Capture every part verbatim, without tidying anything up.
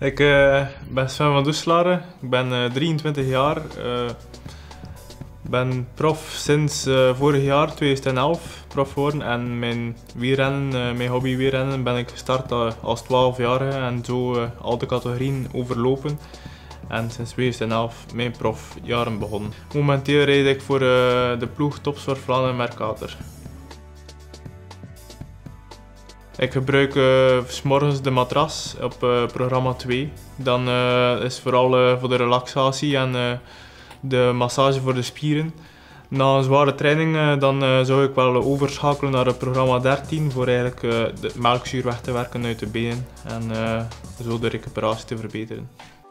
Ik uh, ben Sven van Doeslaren, ik ben uh, drieëntwintig jaar. Ik uh, ben prof sinds uh, vorig jaar, tweeduizend elf, prof geworden. En mijn wielrennen, uh, mijn hobby wielrennen ben ik gestart uh, als twaalfjarige en zo uh, al de categorieën overlopen. En sinds tweeduizend elf mijn profjaren begonnen. Momenteel rijd ik voor uh, de ploeg Topsport Vlaanderen Mercator. Ik gebruik uh, 's morgens de matras op uh, programma twee. Dan uh, is vooral uh, voor de relaxatie en uh, de massage voor de spieren. Na een zware training uh, dan uh, zou ik wel overschakelen naar het programma dertien voor eigenlijk uh, de melkzuur weg te werken uit de benen en uh, zo de recuperatie te verbeteren.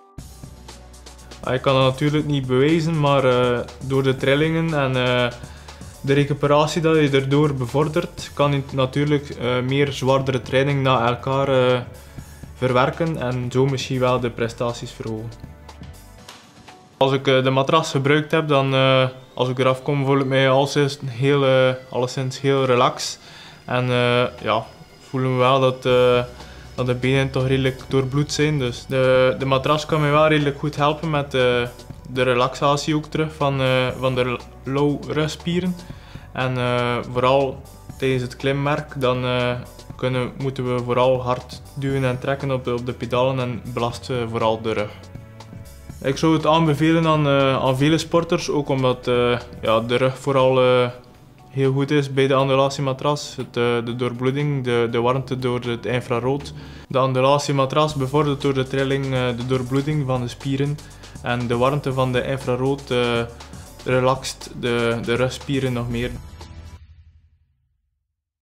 Ik kan dat natuurlijk niet bewijzen, maar uh, door de trillingen en uh, de recuperatie dat je erdoor bevordert, kan je natuurlijk uh, meer zwaardere training na elkaar uh, verwerken en zo misschien wel de prestaties verhogen. Als ik uh, de matras gebruikt heb, dan uh, als ik eraf kom, voel ik mij alleszins heel, uh, alleszins heel relaxed. En uh, ja, voelen we wel dat, uh, dat de benen toch redelijk doorbloed zijn. Dus de, de matras kan mij wel redelijk goed helpen met uh, de relaxatie ook terug van, uh, van de low rugspieren. En uh, vooral tijdens het klimmerk dan uh, kunnen, moeten we vooral hard duwen en trekken op de, op de pedalen en belasten uh, vooral de rug. Ik zou het aanbevelen aan, uh, aan vele sporters, ook omdat uh, ja, de rug vooral uh, heel goed is bij de andulatiematras. Het, uh, de doorbloeding, de, de warmte door het infrarood. De andulatiematras bevordert door de trilling uh, de doorbloeding van de spieren. En de warmte van de infrarood uh, relaxt de, de rugspieren nog meer.